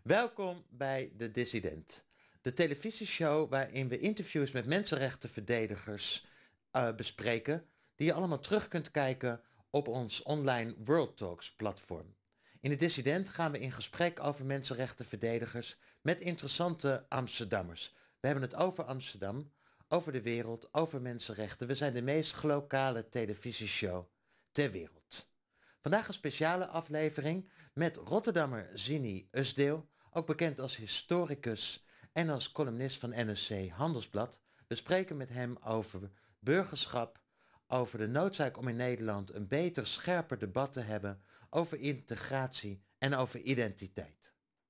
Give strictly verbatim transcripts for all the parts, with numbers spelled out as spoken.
Welkom bij De Dissident, de televisieshow waarin we interviews met mensenrechtenverdedigers uh, bespreken, die je allemaal terug kunt kijken op ons online World Talks platform. In De Dissident gaan we in gesprek over mensenrechtenverdedigers met interessante Amsterdammers. We hebben het over Amsterdam, over de wereld, over mensenrechten. We zijn de meest lokale televisieshow ter wereld. Vandaag een speciale aflevering met Rotterdammer Zini Usdeel, ook bekend als historicus en als columnist van N R C Handelsblad. We spreken met hem over burgerschap, over de noodzaak om in Nederland een beter, scherper debat te hebben, over integratie en over identiteit.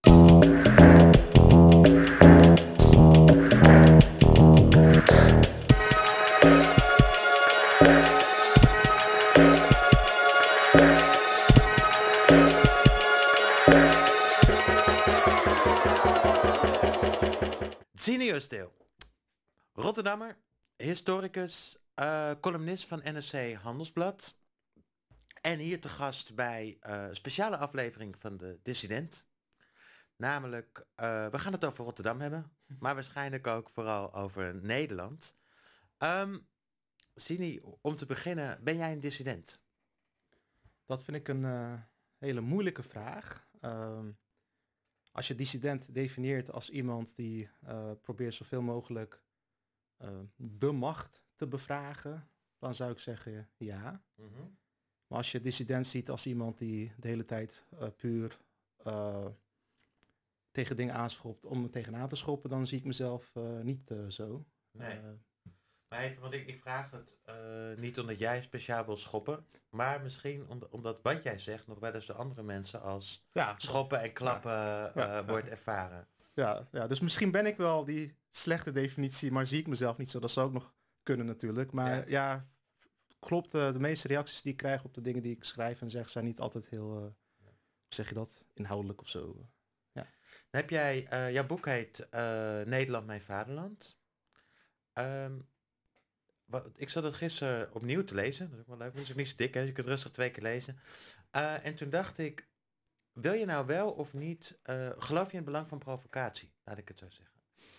Zini Usdeel, Rotterdammer, historicus, uh, columnist van N R C Handelsblad. En hier te gast bij uh, een speciale aflevering van De Dissident. Namelijk, uh, we gaan het over Rotterdam hebben, maar waarschijnlijk ook vooral over Nederland. Um, Zini, om te beginnen, ben jij een dissident? Dat vind ik een uh, hele moeilijke vraag. Um, als je dissident definieert als iemand die uh, probeert zoveel mogelijk uh, de macht te bevragen, dan zou ik zeggen ja. Mm-hmm. Maar als je dissident ziet als iemand die de hele tijd uh, puur uh, tegen dingen aanschopt om er tegenaan te schoppen, dan zie ik mezelf uh, niet uh, zo. Nee. Uh, maar even, want ik, ik vraag het uh, niet omdat jij speciaal wil schoppen, maar misschien om, omdat wat jij zegt nog wel eens de andere mensen als ja, schoppen en klappen ja, uh, ja, wordt ja. ervaren. Ja, ja, dus misschien ben ik wel die slechte definitie, maar zie ik mezelf niet zo. Dat zou ook nog kunnen natuurlijk. Maar ja, ja klopt, uh, de meeste reacties die ik krijg op de dingen die ik schrijf en zeg zijn niet altijd heel, uh, hoe zeg je dat, inhoudelijk of zo. Ja. Dan heb jij, uh, jouw boek heet uh, Nederland, mijn vaderland. Um, wat, ik zat het gisteren opnieuw te lezen, dat is ook wel leuk, het is ook niet zo dik, hè? Je kunt rustig twee keer lezen. Uh, en toen dacht ik, wil je nou wel of niet, uh, geloof je in het belang van provocatie, laat ik het zo zeggen.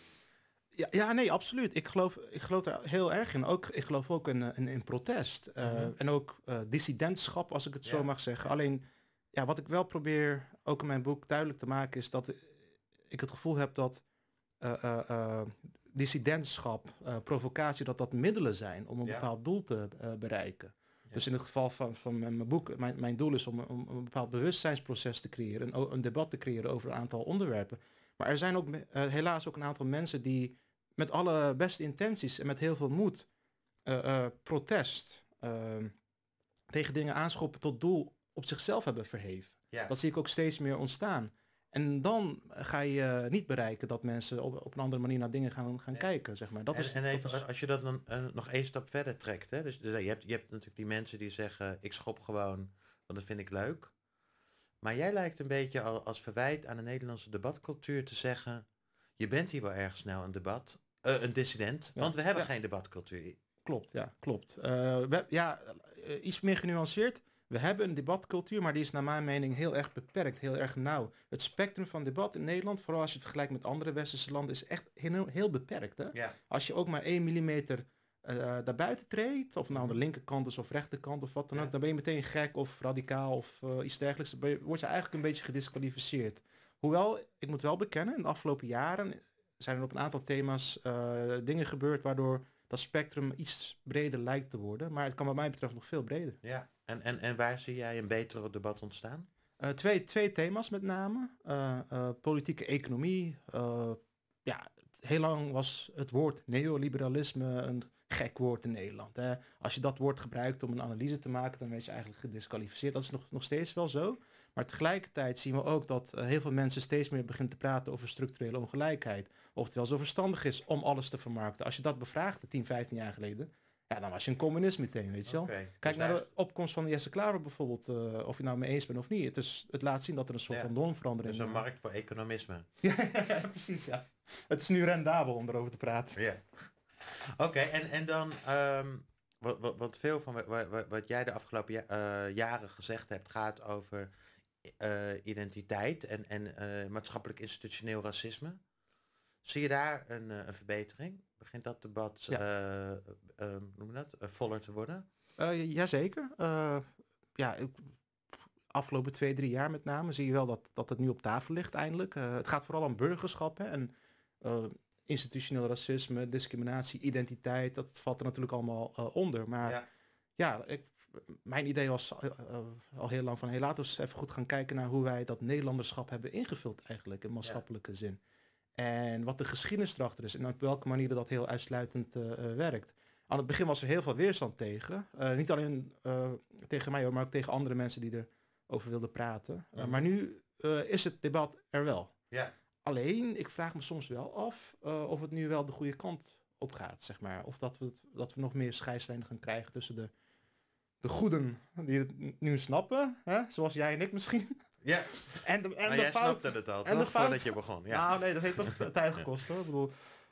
Ja, ja, nee, absoluut. Ik geloof, ik geloof er heel erg in. Ook, ik geloof ook in, in, in protest. Uh, mm-hmm. En ook uh, dissidentschap, als ik het ja. zo mag zeggen. Alleen, ja, wat ik wel probeer, ook in mijn boek duidelijk te maken, is dat ik het gevoel heb dat uh, uh, uh, dissidentschap, uh, provocatie, dat dat middelen zijn om een ja. bepaald doel te uh, bereiken. Ja. Dus in het geval van, van mijn boek, mijn, mijn doel is om, om een bepaald bewustzijnsproces te creëren, een, een debat te creëren over een aantal onderwerpen. Maar er zijn ook uh, helaas ook een aantal mensen die met alle beste intenties en met heel veel moed uh, uh, protest uh, tegen dingen aanschoppen tot doel op zichzelf hebben verheven. Ja. Dat zie ik ook steeds meer ontstaan. En dan ga je uh, niet bereiken dat mensen op, op een andere manier naar dingen gaan, gaan ja. kijken, zeg maar. Dat en, is, en dat even, is... als je dat dan uh, nog één stap verder trekt, hè? Dus, dus je, hebt, je hebt natuurlijk die mensen die zeggen, ik schop gewoon, want dat vind ik leuk. Maar jij lijkt een beetje al, als verwijt aan de Nederlandse debatcultuur te zeggen, je bent hier wel erg snel een debat, uh, een dissident, ja. want we hebben ja. geen debatcultuur. Klopt, ja, klopt. Uh, we, ja, uh, iets meer genuanceerd. We hebben een debatcultuur, maar die is naar mijn mening heel erg beperkt, heel erg nauw. Het spectrum van debat in Nederland, vooral als je het vergelijkt met andere westerse landen, is echt heel, heel beperkt. Hè? Ja. Als je ook maar één millimeter uh, daarbuiten treedt, of nou aan de linkerkant is of rechterkant of wat dan ja. ook, dan ben je meteen gek of radicaal of uh, iets dergelijks. Dan je, word je eigenlijk een beetje gedisqualificeerd. Hoewel, ik moet wel bekennen, in de afgelopen jaren zijn er op een aantal thema's uh, dingen gebeurd waardoor dat spectrum iets breder lijkt te worden. Maar het kan wat mij betreft nog veel breder. Ja, en, en, en waar zie jij een betere debat ontstaan? Uh, twee, twee thema's met name. Uh, uh, politieke economie. Uh, ja, heel lang was het woord neoliberalisme een gek woord in Nederland. Hè. Als je dat woord gebruikt om een analyse te maken, dan werd je eigenlijk gedisqualificeerd. Dat is nog, nog steeds wel zo. Maar tegelijkertijd zien we ook dat uh, heel veel mensen steeds meer beginnen te praten over structurele ongelijkheid. Oftewel zo verstandig is om alles te vermarkten. Als je dat bevraagde tien, vijftien jaar geleden, ja, dan was je een communist meteen, weet je wel. Okay, Kijk dus naar de opkomst van Jesse Klaver bijvoorbeeld, uh, of je nou mee eens bent of niet. Het, is, het laat zien dat er een soort ja. van normverandering is. Er is een markt voor economisme. ja, precies, ja. Het is nu rendabel om erover te praten. Ja. Oké, okay, en, en dan, um, wat, wat, wat veel van wat, wat, wat jij de afgelopen ja, uh, jaren gezegd hebt, gaat over uh, identiteit en, en uh, maatschappelijk institutioneel racisme. Zie je daar een, uh, een verbetering? Begint dat debat ja. uh, uh, uh, noem je dat, uh, voller te worden? Uh, jazeker. Uh, ja, ik, afgelopen twee, drie jaar met name zie je wel dat, dat het nu op tafel ligt eindelijk. Uh, het gaat vooral om burgerschap, hè, en uh, institutioneel racisme, discriminatie, identiteit. Dat valt er natuurlijk allemaal uh, onder. Maar ja, ja ik, mijn idee was uh, uh, al heel lang van, hey, laten we eens even goed gaan kijken naar hoe wij dat Nederlanderschap hebben ingevuld eigenlijk in maatschappelijke ja. zin. En wat de geschiedenis erachter is en op welke manier dat heel uitsluitend uh, uh, werkt. Aan het begin was er heel veel weerstand tegen. Uh, niet alleen uh, tegen mij, maar ook tegen andere mensen die erover wilden praten. Uh, mm-hmm. Maar nu uh, is het debat er wel. Ja. Alleen, ik vraag me soms wel af uh, of het nu wel de goede kant op gaat, zeg maar. Of dat we, het, dat we nog meer scheidslijnen gaan krijgen tussen de, de goeden die het nu snappen, hè? Zoals jij en ik misschien. Ja, en de, en maar de jij fout, snapte het al, en toch? Voordat je begon. Ja. Nou nee, dat heeft toch tijd gekost hoor. Ik bedoel,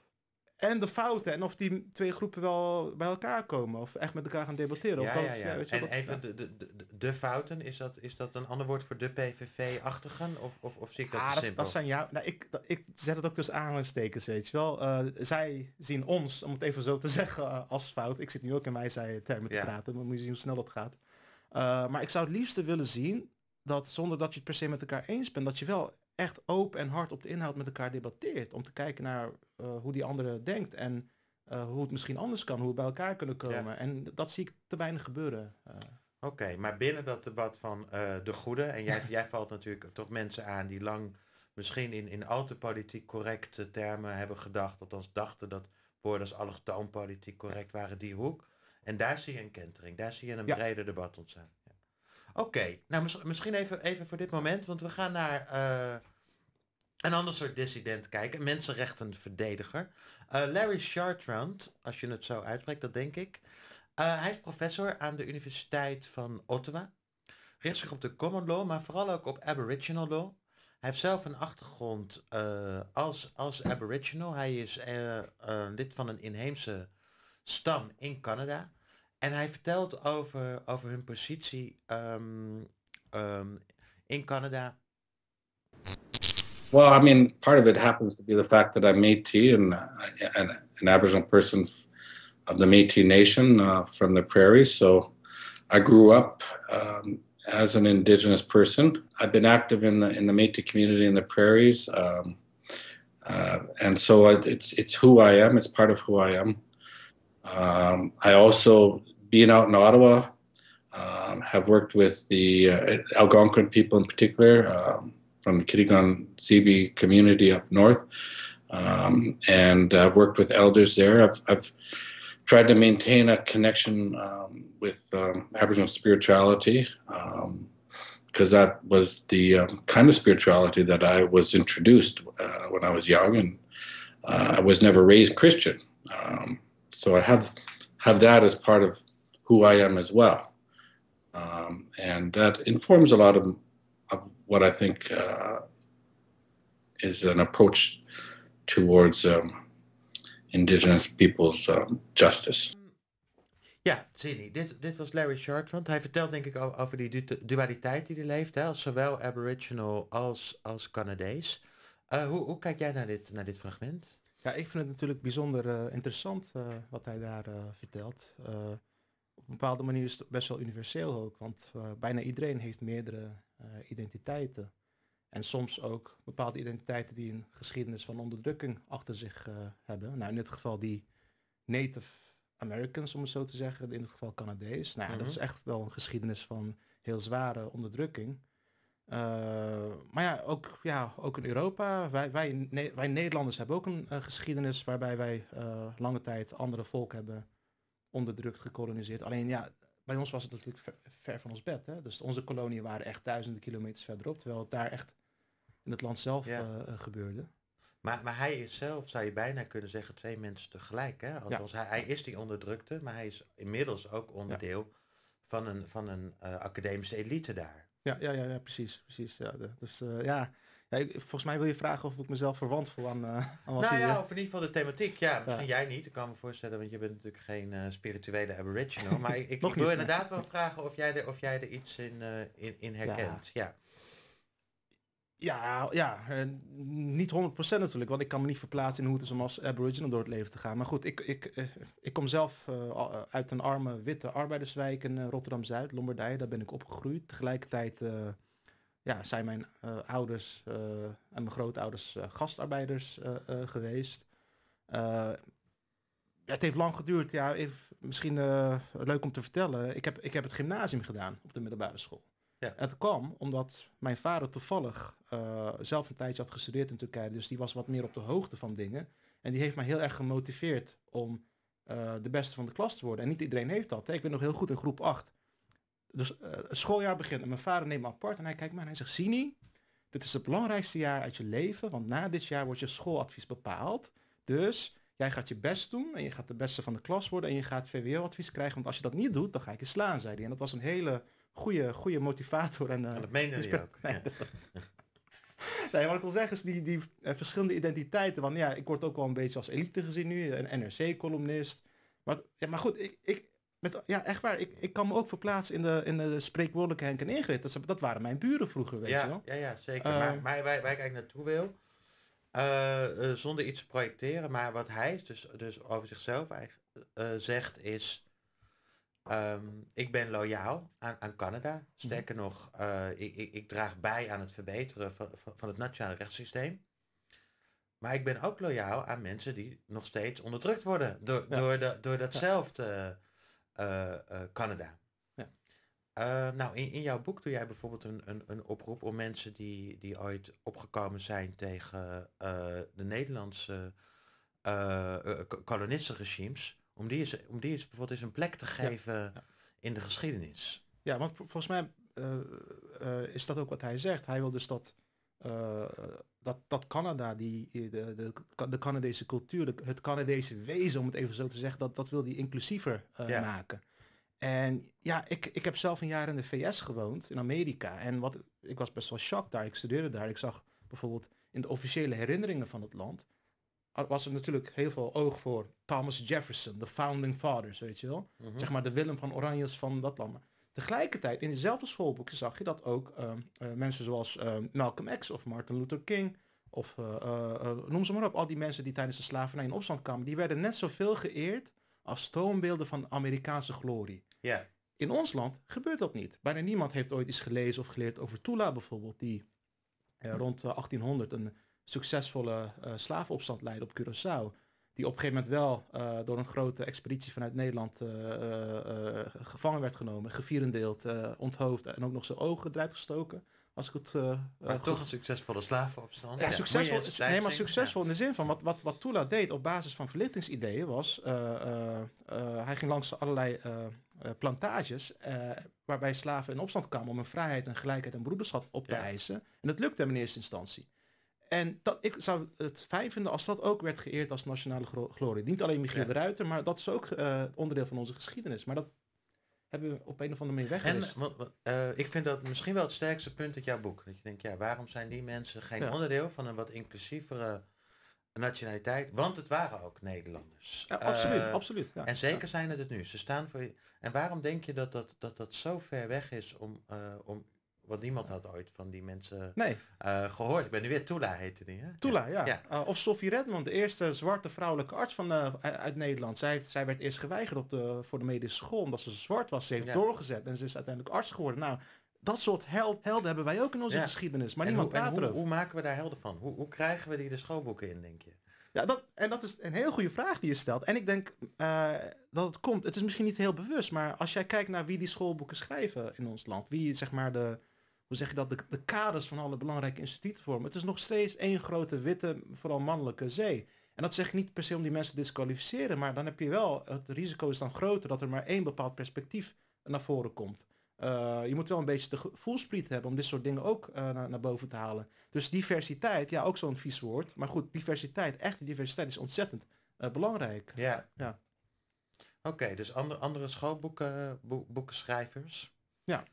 en de fouten en of die twee groepen wel bij elkaar komen of echt met elkaar gaan debatteren. Ja, of dat, ja, ja. ja, weet je, en dat, even ja. de, de, de, de fouten, is dat, is dat een ander woord voor de P V V-achtigen? Of, of, of zie ik dat ah, te dat, simpel? dat zijn jou. Nou, ik, dat, ik zet het ook tussen aanhalingstekens, weet je wel. Uh, zij zien ons, om het even zo te zeggen, uh, als fout. Ik zit nu ook in mij zij termen te ja. praten, maar moet je zien hoe snel dat gaat. Uh, maar ik zou het liefste willen zien dat zonder dat je het per se met elkaar eens bent, dat je wel echt open en hard op de inhoud met elkaar debatteert. Om te kijken naar uh, hoe die andere denkt en uh, hoe het misschien anders kan, hoe we bij elkaar kunnen komen. Ja. En dat zie ik te weinig gebeuren. Uh. Oké, okay, maar binnen dat debat van uh, de goede, en jij, jij valt natuurlijk toch mensen aan die lang misschien in, in al te politiek correcte termen hebben gedacht, althans dachten dat woorden als allochtoon politiek correct waren, die hoek. En daar zie je een kentering, daar zie je een ja. breder debat ontstaan. Ja. Oké, okay. nou mis, misschien even, even voor dit moment, want we gaan naar uh, een ander soort dissident kijken, een mensenrechtenverdediger. Uh, Larry Chartrand, als je het zo uitspreekt, dat denk ik. Uh, hij is professor aan de Universiteit van Ottawa. Richt zich op de common law, maar vooral ook op aboriginal law. Hij heeft zelf een achtergrond uh, als, als aboriginal. Hij is uh, uh, lid van een inheemse stam in Canada. En hij vertelt over, over hun positie um, um, in Canada. Well, I mean, part of it happens to be the fact that I'm Métis and, uh, and an Aboriginal person of the Métis Nation uh, from the prairies. So I grew up um, as an Indigenous person. I've been active in the in the Métis community in the prairies, um, uh, and so it's it's who I am. It's part of who I am. Um, I also, being out in Ottawa, um, have worked with the uh, Algonquin people in particular, um, from the Kitigan-Zibi community up north, um, and I've worked with elders there. I've, I've tried to maintain a connection um, with um, Aboriginal spirituality, because um, that was the um, kind of spirituality that I was introduced uh, when I was young, and uh, I was never raised Christian. Um, so I have have that as part of who I am as well, um, and that informs a lot of, of what I think uh, is an approach towards um, Indigenous people's um, justice. Ja, Zini, dit, dit was Larry Chartrand. Hij vertelt denk ik over die du- dualiteit die hij leeft, hè, als zowel Aboriginal als, als Canadees. Uh, hoe, hoe kijk jij naar dit, naar dit fragment? Ja, ik vind het natuurlijk bijzonder uh, interessant uh, wat hij daar uh, vertelt. Uh, op een bepaalde manier is het best wel universeel ook, want uh, bijna iedereen heeft meerdere uh, identiteiten. En soms ook bepaalde identiteiten die een geschiedenis van onderdrukking achter zich uh, hebben. Nou, in dit geval die Native Americans, om het zo te zeggen, in dit geval Canadees. Nou, mm-hmm. Dat is echt wel een geschiedenis van heel zware onderdrukking. Uh, maar ja ook, ja, ook in Europa. Wij, wij, ne- wij Nederlanders hebben ook een uh, geschiedenis waarbij wij uh, lange tijd andere volken hebben onderdrukt, gekoloniseerd. Alleen ja, bij ons was het natuurlijk ver, ver van ons bed. Hè? Dus onze koloniën waren echt duizenden kilometers verderop, terwijl het daar echt in het land zelf ja. uh, uh, gebeurde. Maar, maar hij is zelf, zou je bijna kunnen zeggen, twee mensen tegelijk. Hè? Althans, ja. hij, hij is die onderdrukte, maar hij is inmiddels ook onderdeel ja. van een, van een uh, academische elite daar. Ja, ja, ja, ja precies. precies ja, de, dus uh, ja, ja ik, volgens mij wil je vragen of ik mezelf verwant voel aan, uh, aan wat Nou die, ja, uh, of in ieder geval de thematiek. Ja, misschien ja. jij niet. Ik kan me voorstellen, want je bent natuurlijk geen uh, spirituele aboriginal. Maar ik, ik Nog wil niet, inderdaad nee. wel vragen of jij er, of jij er iets in, uh, in, in herkent. Ja. ja. Ja, ja uh, niet honderd procent natuurlijk, want ik kan me niet verplaatsen in hoe het is om als aboriginal door het leven te gaan. Maar goed, ik, ik, uh, ik kom zelf uh, uit een arme witte arbeiderswijk in uh, Rotterdam-Zuid, Lombardije. Daar ben ik opgegroeid. Tegelijkertijd uh, ja, zijn mijn uh, ouders uh, en mijn grootouders uh, gastarbeiders uh, uh, geweest. Uh, het heeft lang geduurd. Ja, even, misschien uh, leuk om te vertellen. Ik heb, ik heb het gymnasium gedaan op de middelbare school. Ja. En het kwam omdat mijn vader toevallig uh, zelf een tijdje had gestudeerd in Turkije. Dus die was wat meer op de hoogte van dingen. En die heeft mij heel erg gemotiveerd om uh, de beste van de klas te worden. En niet iedereen heeft dat. Hè. Ik ben nog heel goed in groep acht. Dus uh, het schooljaar begint en mijn vader neemt me apart. En hij kijkt me aan en hij zegt, Sini, dit is het belangrijkste jaar uit je leven. Want na dit jaar wordt je schooladvies bepaald. Dus jij gaat je best doen en je gaat de beste van de klas worden. En je gaat V W O-advies krijgen. Want als je dat niet doet, dan ga ik je slaan, zei hij. En dat was een hele... Goede, goede motivator. En, uh, en dat meende hij ook. Nee, ja. nee, wat ik wil zeggen is die, die uh, verschillende identiteiten. Want ja, ik word ook wel een beetje als elite gezien nu. Een N R C-columnist. Maar, ja, maar goed, ik, ik, met, ja, echt waar. Ik, ik kan me ook verplaatsen in de, in de spreekwoordelijke Henk en Ingrid. Dat, dat waren mijn buren vroeger, weet ja, je wel. Ja, ja, zeker. Uh, maar maar waar, waar ik eigenlijk naartoe wil, uh, uh, zonder iets te projecteren, maar wat hij dus, dus over zichzelf eigenlijk, uh, zegt is... Um, ik ben loyaal aan, aan Canada. Sterker mm-hmm. nog, uh, ik, ik, ik draag bij aan het verbeteren van, van, van het nationale rechtssysteem. Maar ik ben ook loyaal aan mensen die nog steeds onderdrukt worden door, ja. door, de, door datzelfde uh, uh, Canada. Ja. Uh, nou, in, in jouw boek doe jij bijvoorbeeld een, een, een oproep om mensen die, die ooit opgekomen zijn tegen uh, de Nederlandse uh, uh, kolonistenregimes. Om die, eens, om die eens bijvoorbeeld eens een plek te geven ja, ja. in de geschiedenis. Ja, want volgens mij uh, uh, is dat ook wat hij zegt. Hij wil dus dat, uh, dat, dat Canada, die, de, de, de Canadese cultuur, de, het Canadese wezen, om het even zo te zeggen, dat, dat wil hij inclusiever uh, ja. maken. En ja, ik, ik heb zelf een jaar in de V S gewoond, in Amerika. En wat, ik was best wel shocked daar. Ik studeerde daar. Ik zag bijvoorbeeld in de officiële herinneringen van het land... was er natuurlijk heel veel oog voor Thomas Jefferson, de founding fathers, weet je wel. Mm-hmm. Zeg maar de Willem van Oranjes van dat land. Maar tegelijkertijd, in dezelfde schoolboeken zag je dat ook uh, uh, mensen zoals uh, Malcolm X of Martin Luther King, of uh, uh, uh, noem ze maar op, al die mensen die tijdens de slavernij in opstand kwamen, die werden net zoveel geëerd als toonbeelden van Amerikaanse glorie. Yeah. In ons land gebeurt dat niet. Bijna niemand heeft ooit iets gelezen of geleerd over Tula bijvoorbeeld, die uh, rond uh, achttienhonderd een succesvolle uh, slavenopstand leidde op Curaçao. Die op een gegeven moment wel uh, door een grote expeditie vanuit Nederland uh, uh, uh, gevangen werd genomen, gevierendeeld, uh, onthoofd en ook nog zijn ogen eruit gestoken. Als ik het, uh, maar uh, toch een succesvolle slavenopstand. Ja, ja succesvol, nee, maar succesvol ja. in de zin van wat, wat, wat Tula deed op basis van verlichtingsideeën was, uh, uh, uh, hij ging langs allerlei uh, uh, plantages uh, waarbij slaven in opstand kwamen om hun vrijheid en gelijkheid en broederschap op te ja. eisen. En dat lukte hem in eerste instantie. En dat, ik zou het fijn vinden als dat ook werd geëerd als nationale glorie. Niet alleen Michiel ja. de Ruiter, maar dat is ook uh, onderdeel van onze geschiedenis. Maar dat hebben we op een of andere manier weggelegd. En uh, ik vind dat misschien wel het sterkste punt uit jouw boek. Dat je denkt, ja, waarom zijn die mensen geen ja. onderdeel van een wat inclusievere nationaliteit? Want het waren ook Nederlanders. Ja, absoluut, uh, absoluut. Ja. En zeker ja. zijn het het nu. Ze staan voor je. En waarom denk je dat dat, dat, dat zo ver weg is om... Uh, om Want niemand had ooit van die mensen nee. uh, gehoord. Ik ben nu weer Tula heette die, hè? Tula, ja. ja. Uh, of Sophie Redmond, de eerste zwarte vrouwelijke arts van, uh, uit Nederland. Zij, heeft, zij werd eerst geweigerd op de, voor de medische school omdat ze zwart was. Ze heeft ja. doorgezet en ze is uiteindelijk arts geworden. Nou, dat soort held, helden hebben wij ook in onze ja. geschiedenis. Maar en niemand hoe, praat erover. Hoe, hoe maken we daar helden van? Hoe, hoe krijgen we die de schoolboeken in, denk je? Ja, dat, en dat is een heel goede vraag die je stelt. En ik denk uh, dat het komt. Het is misschien niet heel bewust, maar als jij kijkt naar wie die schoolboeken schrijven in ons land. Wie, zeg maar, de... Hoe zeg je dat? De, de kaders van alle belangrijke instituten vormen. Het is nog steeds één grote witte, vooral mannelijke zee. En dat zeg ik niet per se om die mensen te disqualificeren, maar dan heb je wel, het risico is dan groter dat er maar één bepaald perspectief naar voren komt. Uh, je moet wel een beetje de voelspriet hebben om dit soort dingen ook uh, naar, naar boven te halen. Dus diversiteit, ja, ook zo'n vies woord. Maar goed, diversiteit, echte diversiteit is ontzettend uh, belangrijk. Ja. ja. Oké, okay, dus andere, andere schoolboeken, bo- boekenschrijvers. Ja.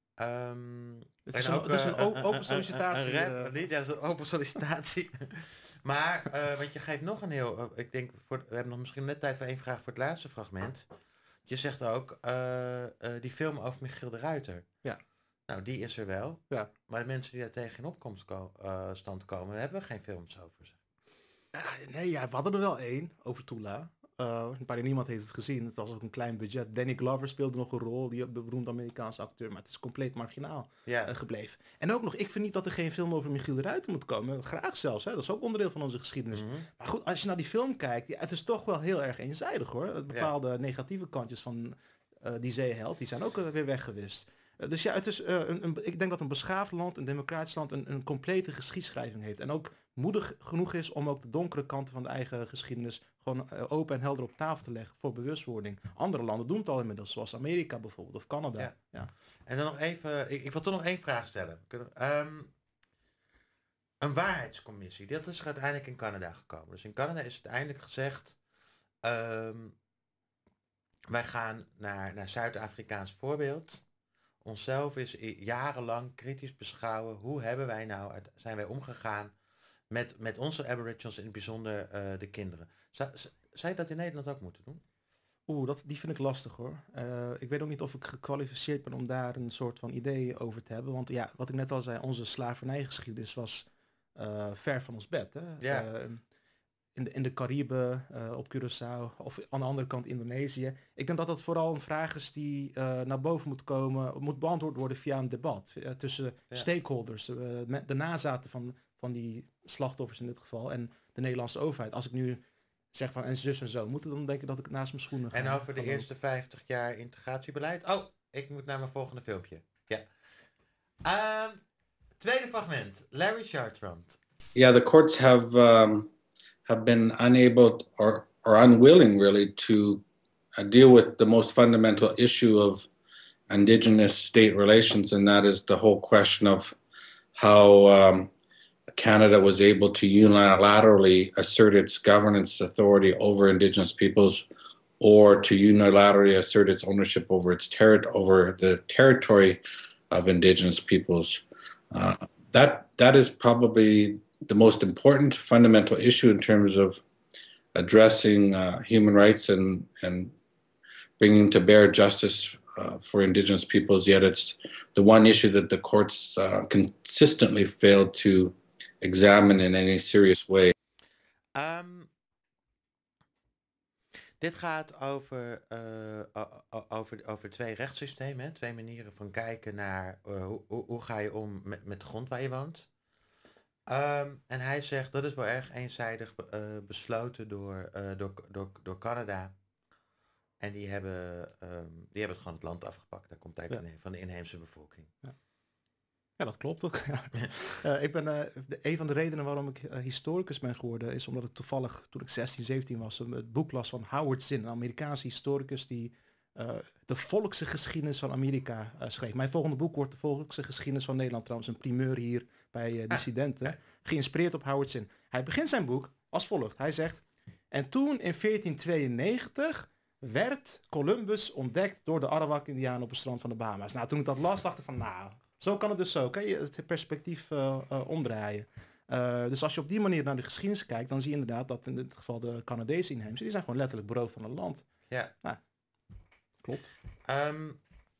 Um, het is, een, ook, het is een uh, open sollicitatie. Een, een rap, uh, niet, ja, dat is een open sollicitatie. maar, uh, want je geeft nog een heel... Uh, ik denk, voor, we hebben nog misschien net tijd voor één vraag voor het laatste fragment. Je zegt ook, uh, uh, die film over Michiel de Ruiter. Ja. Nou, die is er wel. Ja. Maar de mensen die daar tegen in opkomst ko- uh, stand komen, daar hebben we geen films over. Uh, nee, ja, we hadden er wel één over Tula. Uh, maar niemand heeft het gezien. Het was ook een klein budget. Danny Glover speelde nog een rol, die beroemde Amerikaanse acteur, maar het is compleet marginaal ja. uh, gebleven. En ook nog, ik vind niet dat er geen film over Michiel de Ruiter moet komen. Graag zelfs, hè? Dat is ook onderdeel van onze geschiedenis. Mm-hmm. Maar goed, als je naar die film kijkt, ja, het is toch wel heel erg eenzijdig hoor. Bepaalde ja. negatieve kantjes van uh, die zeeheld, die zijn ook uh, weer weggewist. Uh, dus ja, het is, uh, een, een, ik denk dat een beschaafd land, een democratisch land, een, een complete geschiedschrijving heeft. En ook moedig genoeg is om ook de donkere kanten van de eigen geschiedenis gewoon uh, open en helder op tafel te leggen voor bewustwording. Andere landen doen het al inmiddels, zoals Amerika bijvoorbeeld, of Canada. Ja. Ja. En dan nog even, ik, ik wil toch nog één vraag stellen. Um, een waarheidscommissie, dat is er uiteindelijk in Canada gekomen. Dus in Canada is uiteindelijk gezegd, um, wij gaan naar, naar Zuid-Afrikaans voorbeeld. Onszelf is jarenlang kritisch beschouwen. Hoe hebben wij nou, zijn wij omgegaan met, met onze aboriginals, in het bijzonder uh, de kinderen. Zou, zou je dat in Nederland ook moeten doen? Oeh, dat, die vind ik lastig hoor. Uh, ik weet ook niet of ik gekwalificeerd ben om daar een soort van idee over te hebben. Want ja, wat ik net al zei, onze slavernijgeschiedenis was uh, ver van ons bed. Hè? Ja. Uh, in de, in de Cariben, uh, op Curaçao of aan de andere kant Indonesië. Ik denk dat dat vooral een vraag is die uh, naar boven moet komen, moet beantwoord worden via een debat uh, tussen ja. stakeholders, uh, de nazaten van, van die slachtoffers in dit geval en de Nederlandse overheid. Als ik nu zeg van en zus en zo, moeten dan denken dat ik naast mijn schoenen ga. En over de eerste vijftig jaar integratiebeleid. Oh, ik moet naar mijn volgende filmpje. Ja. Uh, tweede fragment. Larry Chartrand. Yeah, the courts have um, have been unable or or unwilling really to uh, deal with the most fundamental issue of indigenous state relations, and that is the whole question of how um, Canada was able to unilaterally assert its governance authority over Indigenous peoples, or to unilaterally assert its ownership over its terri- over the territory of Indigenous peoples. Uh, that that is probably the most important fundamental issue in terms of addressing uh, human rights and and bringing to bear justice uh, for Indigenous peoples. Yet it's the one issue that the courts uh, consistently failed to examine in any serious way. Um, dit gaat over, uh, over, over twee rechtssystemen, hè? Twee manieren van kijken naar uh, hoe, hoe ga je om met, met de grond waar je woont. Um, en hij zegt dat is wel erg eenzijdig uh, besloten door, uh, door, door, door Canada. En die hebben, um, die hebben het gewoon het land afgepakt. Daar komt eigenlijk ja. van de inheemse bevolking. Ja. Ja, dat klopt ook. uh, ik ben, uh, de, een van de redenen waarom ik uh, historicus ben geworden is omdat ik toevallig, toen ik zestien, zeventien was, het boek las van Howard Zinn, een Amerikaanse historicus die uh, de volkse geschiedenis van Amerika uh, schreef. Mijn volgende boek wordt de volkse geschiedenis van Nederland, trouwens een primeur hier bij uh, Dissidenten, ah. geïnspireerd op Howard Zinn. Hij begint zijn boek als volgt. Hij zegt, en toen in veertien tweeënnegentig werd Columbus ontdekt door de Arawak-Indianen op het strand van de Bahama's. Nou, toen ik dat las, dacht ik van, nou, zo kan het dus zo. Kan je het perspectief uh, uh, omdraaien. Uh, dus als je op die manier naar de geschiedenis kijkt, dan zie je inderdaad dat in dit geval de Canadese inheemse, die zijn gewoon letterlijk beroofd van het land. Ja. Nou, klopt. Um,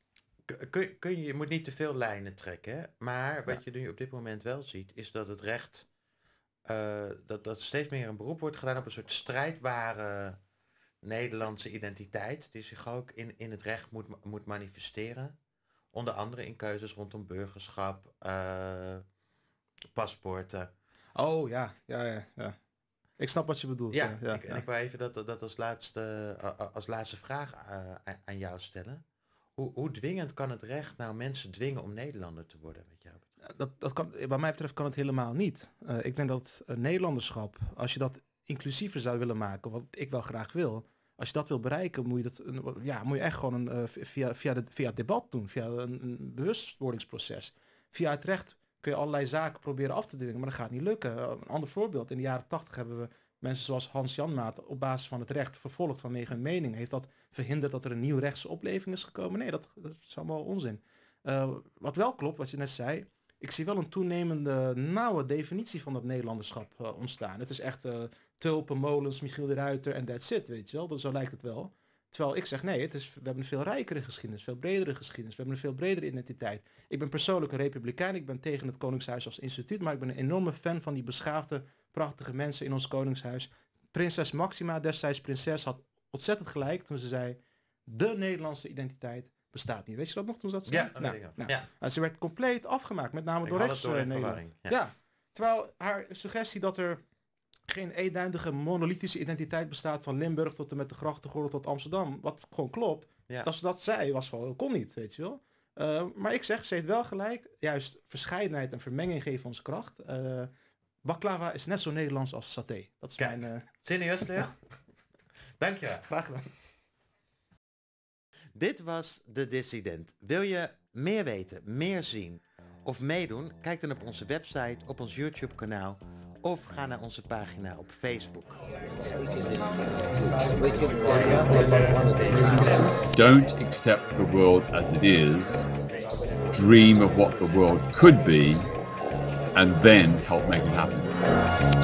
kun, kun je, je moet niet te veel lijnen trekken, hè? Maar wat ja. je nu op dit moment wel ziet, is dat het recht, uh, dat, dat steeds meer een beroep wordt gedaan op een soort strijdbare Nederlandse identiteit, die zich ook in, in het recht moet, moet manifesteren. Onder andere in keuzes rondom burgerschap, uh, paspoorten. Oh ja, ja, ja, ja. Ik snap wat je bedoelt. Ja, ja, ja, ik, ja. en ik wil even dat, dat als, laatste, uh, als laatste vraag uh, aan jou stellen. Hoe, hoe dwingend kan het recht nou mensen dwingen om Nederlander te worden? Weet je? Dat, dat kan, wat mij betreft kan het helemaal niet. Uh, ik denk dat uh, Nederlanderschap, als je dat inclusiever zou willen maken, wat ik wel graag wil, als je dat wil bereiken, moet je, dat, ja, moet je echt gewoon een, uh, via, via, de, via het debat doen, via een, een bewustwordingsproces. Via het recht kun je allerlei zaken proberen af te dwingen, maar dat gaat niet lukken. Uh, een ander voorbeeld, in de jaren tachtig hebben we mensen zoals Hans Janmaat op basis van het recht vervolgd vanwege een mening. Heeft dat verhinderd dat er een nieuw rechtse opleving is gekomen? Nee, dat, dat is allemaal onzin. Uh, wat wel klopt, wat je net zei, ik zie wel een toenemende nauwe definitie van dat Nederlanderschap uh, ontstaan. Het is echt uh, tulpen, molens, Michiel de Ruiter en that's it, weet je wel. Dat, zo lijkt het wel. Terwijl ik zeg, nee, het is, we hebben een veel rijkere geschiedenis, veel bredere geschiedenis. We hebben een veel bredere identiteit. Ik ben persoonlijk een republikein, ik ben tegen het Koningshuis als instituut, maar ik ben een enorme fan van die beschaafde, prachtige mensen in ons Koningshuis. Prinses Maxima, destijds prinses, had ontzettend gelijk toen ze zei, de Nederlandse identiteit bestaat niet. Weet je dat nog toen ze dat zei? Ja, dat nou, weet ik nog. nou. Ja. En ze werd compleet afgemaakt, met name Ik door had rechts het door uh, in Nederland. verwarring, Ja. ja. Terwijl haar suggestie dat er geen eenduidige monolithische identiteit bestaat van Limburg tot en met de grachtengordel tot Amsterdam, wat gewoon klopt, Ja. dat ze dat zei, was gewoon, kon niet, weet je wel. Uh, maar ik zeg, ze heeft wel gelijk, juist verscheidenheid en vermenging geven ons kracht. Uh, baklava is net zo Nederlands als saté. Dat is Kijk. mijn... Uh... Serieus, Leo? Dank je wel. Graag gedaan. Dit was De Dissident. Wil je meer weten, meer zien of meedoen? Kijk dan op onze website, op ons YouTube kanaal of ga naar onze pagina op Facebook. Don't accept the world as it is. Dream of what the world could be and then help make it happen.